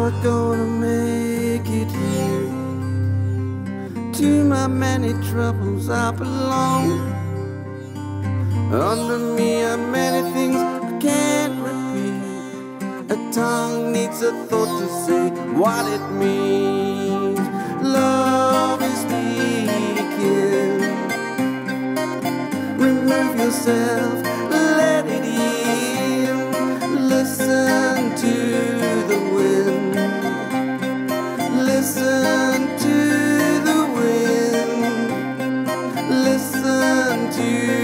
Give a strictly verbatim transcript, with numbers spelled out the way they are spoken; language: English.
not gonna make it here. To my many troubles I belong. Under me are many things I can't repeat. A tongue needs a thought to say what it means. Love is speaking. Remove yourself, let it in. Listen to the wind. Listen to the wind. Listen to